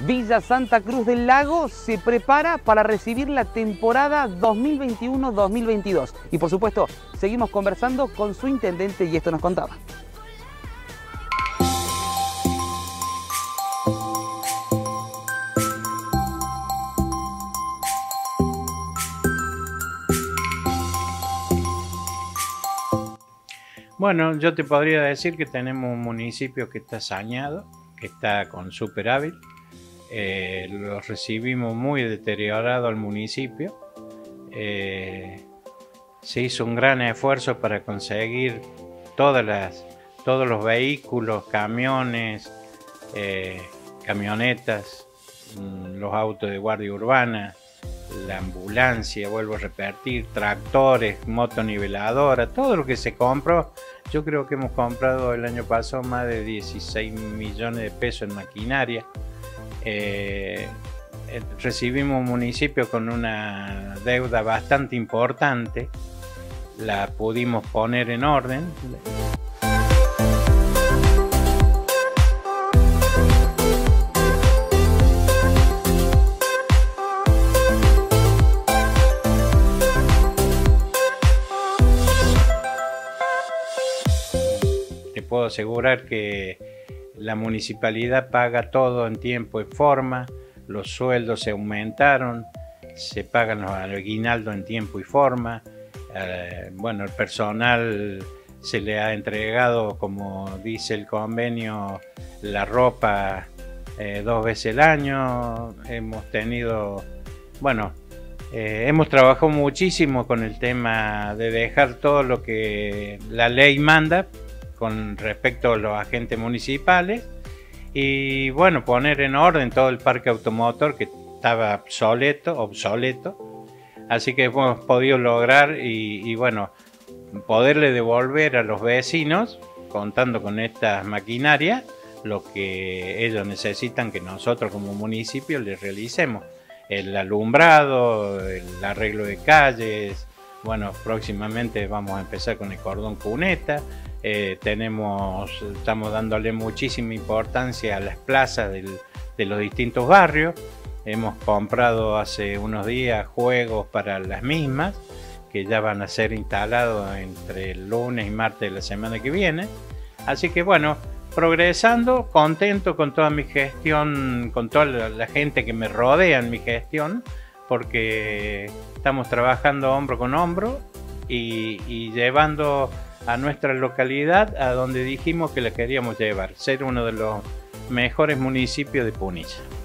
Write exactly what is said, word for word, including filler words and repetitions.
Villa Santa Cruz del Lago se prepara para recibir la temporada dos mil veintiuno dos mil veintidós. Y por supuesto, seguimos conversando con su intendente y esto nos contaba. Bueno, yo te podría decir que tenemos un municipio que está saneado, que está con superávit. Eh, lo recibimos muy deteriorado al municipio. Eh, se hizo un gran esfuerzo para conseguir todas las, todos los vehículos, camiones, eh, camionetas, los autos de guardia urbana, la ambulancia, vuelvo a repetir, tractores, motoniveladoras, todo lo que se compró. Yo creo que hemos comprado el año pasado más de dieciséis millones de pesos en maquinaria. Eh, recibimos un municipio con una deuda bastante importante, la pudimos poner en orden. Te puedo asegurar que la municipalidad paga todo en tiempo y forma, los sueldos se aumentaron, se pagan los aguinaldos en tiempo y forma, eh, bueno, el personal se le ha entregado, como dice el convenio, la ropa eh, dos veces al año. Hemos tenido, bueno, eh, hemos trabajado muchísimo con el tema de dejar todo lo que la ley manda con respecto a los agentes municipales y bueno, poner en orden todo el parque automotor que estaba obsoleto, obsoleto. Así que hemos podido lograr y, y bueno, poderle devolver a los vecinos, contando con estas maquinarias, lo que ellos necesitan que nosotros como municipio les realicemos. El alumbrado, el arreglo de calles, bueno, próximamente vamos a empezar con el cordón cuneta. Eh, tenemos, estamos dándole muchísima importancia a las plazas del, de los distintos barrios. Hemos comprado hace unos días juegos para las mismas, que ya van a ser instalados entre el lunes y martes de la semana que viene. Así que bueno, progresando, contento con toda mi gestión, con toda la, la gente que me rodea en mi gestión, porque estamos trabajando hombro con hombro y, y llevando a nuestra localidad a donde dijimos que la queríamos llevar, ser uno de los mejores municipios de Punilla.